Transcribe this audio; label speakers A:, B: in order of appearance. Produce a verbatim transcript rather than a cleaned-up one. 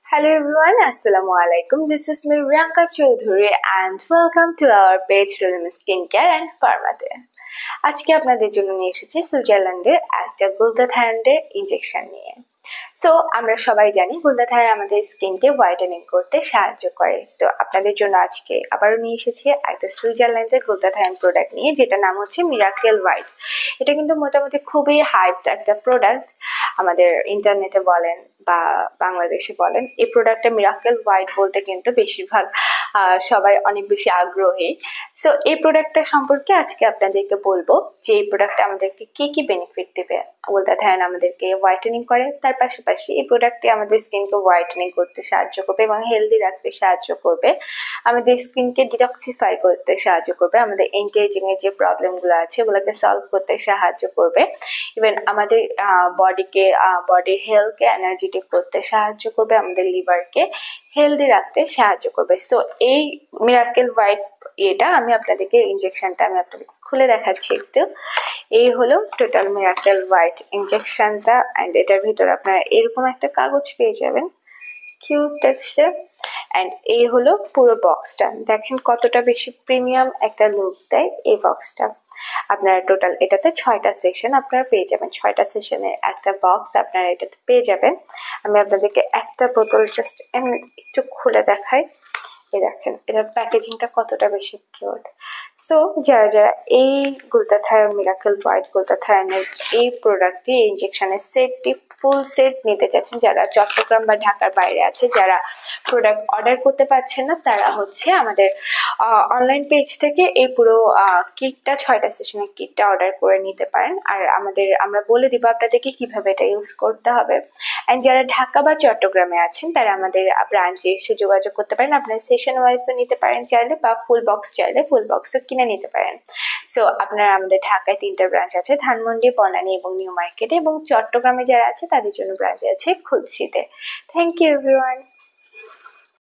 A: Hello everyone, Assalamu alaikum. This is me Riyanka Choudhury and welcome to our page Rhythm Skincare and Pharmacy. আজকে আপনাদের জন্য নিয়ে এসেছি সুইজারল্যান্ডের একটা গ্লুটাথায়োনের ইনজেকশন নিয়ে। সো আমরা সবাই জানি গ্লুটাথায়োন আমাদের স্কিনকে হোয়াইটেনিং করতে সাহায্য করে। সো আপনাদের জন্য আজকে আবারও নিয়ে এসেছি একটা সুইজারল্যান্ডের গ্লুটাথায়োন প্রোডাক্ট নিয়ে, যেটা নাম হচ্ছে মিরাকেল হোয়াইট। এটা কিন্তু মোটামুটি খুবই হাইপড একটা প্রোডাক্ট, আমাদের ইন্টারনেটে বলেন বা বাংলাদেশে বলেন। এই প্রোডাক্টটা মিরাকেল হোয়াইট বলতে কিন্তু বেশিরভাগ সবাই অনেক বেশি আগ্রহী। সো এই প্রোডাক্টটা সম্পর্কে আজকে আপনাদেরকে বলবো যে এই প্রোডাক্টটা আমাদেরকে কি কি বেনিফিট দেবে। গ্লুটাথায়োন আমাদেরকে হোয়াইটেনিং করে, তার পাশাপাশি এই প্রোডাক্টটি আমাদের স্কিনকে হোয়াইটেনিং করতে সাহায্য করবে এবং হেলদি রাখতে সাহায্য করবে, আমাদের স্কিনকে ডিটক্সিফাই করতে সাহায্য করবে, আমাদের এন্টি এজিং এর যে প্রবলেমগুলো আছে ওগুলোকে সলভ করতে সাহায্য করবে, ইভেন আমাদের বডিকে বডির হেলথকে এনার্জেটিক করতে সাহায্য করবে, আমাদের লিভারকে হেলদি রাখতে সাহায্য করবে। সো এই মিরাকেল হোয়াইট এটা আমি আপনাদেরকে ইনজেকশনটা আমি আপনাদেরকে খুলে দেখাচ্ছি একটু। এই হলো টোটাল মিরাকেল হোয়াইট ইনজেকশনটা, অ্যান্ড এটার ভিতরে আপনারা এরকম একটা কাগজ পেয়ে যাবেন, কিউট টেক্সচার। অ্যান্ড এই হলো পুরো বক্সটা, দেখেন কতটা বেশি প্রিমিয়াম একটা লুক দেয় এই বক্সটা। আপনারা টোটাল এটাতে ছয়টা সেকশন আপনারা পেয়ে যাবেন, ছয়টা সেকশনের একটা বক্স আপনারা এটাতে পেয়ে যাবেন। আমি আপনাদেরকে একটা বোতল জাস্ট এমনি একটু খুলে দেখাই। এই দেখেন এটার প্যাকেজিংটা কতটা বেশি কিউট। সো যারা যারা এই গ্লুটাথায়োন মিরাকেল হোয়াইট গ্লুটাথায়োনের এই প্রোডাক্টটি এই ইনজেকশনের সেটটি ফুল সেট নিতে চাচ্ছেন, যারা চট্টগ্রাম বা ঢাকার বাইরে আছে, যারা প্রোডাক্ট অর্ডার করতে পারছেন না, তারা হচ্ছে আমাদের অনলাইন পেজ থেকে এই পুরো কিটটা ছয়টা সেশনের কিটটা অর্ডার করে নিতে পারেন। আর আমাদের আমরা বলে দিব আপনাদেরকে কিভাবে এটা ইউজ করতে হবে। অ্যান্ড যারা ঢাকা বা চট্টগ্রামে আছেন তারা আমাদের ব্রাঞ্চে এসে যোগাযোগ করতে পারেন। আপনারা সেশন ওয়াইজও নিতে পারেন চাইলে, বা ফুল বক্স চাইলে ফুল বক্সও কিনে নিতে পারেন। সো আপনারা আমাদের ঢাকায় তিনটা ব্রাঞ্চ আছে, ধানমন্ডি, বনানী এবং নিউ মার্কেটে, এবং চট্টগ্রামে যারা আছে তাদের জন্য ব্রাঞ্চ আছে খুলশীতে। Thank you everyone.